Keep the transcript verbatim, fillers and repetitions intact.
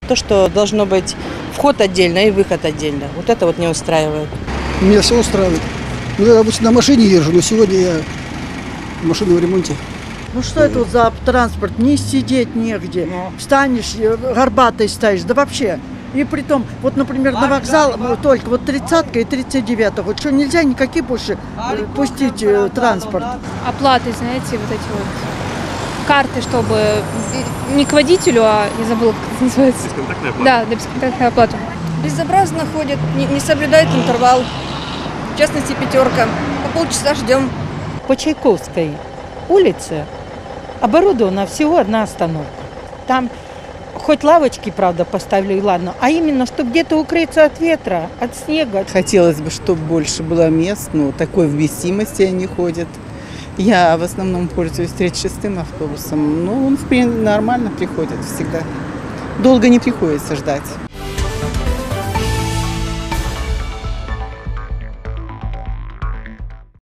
То, что должно быть вход отдельно и выход отдельно. Вот это вот не устраивает. Меня все устраивает. Ну, я обычно на машине езжу, но сегодня я машина в ремонте. Ну что это вот за транспорт? Не сидеть негде. Ну. Встанешь, э, горбатой стоишь, да вообще. И при том, вот, например, на вокзал э, только вот тридцатка и тридцать девятка. Вот что, нельзя никакие больше э, пустить э, транспорт? Оплаты, знаете, вот эти вот карты, чтобы не к водителю, а я забыла, как это называется. Бесконтактная оплата? Да, да, бесконтактная оплата. Безобразно ходят, не, не соблюдают интервал. В частности, пятерка. По полчаса ждем. По Чайковской улице оборудована всего одна остановка. Там хоть лавочки, правда, поставили, и ладно, а именно, чтобы где-то укрыться от ветра, от снега. Хотелось бы, чтобы больше было мест, но такой вместимости они ходят. Я в основном пользуюсь тридцать шестым автобусом, но он, в принципе, нормально приходит всегда. Долго не приходится ждать.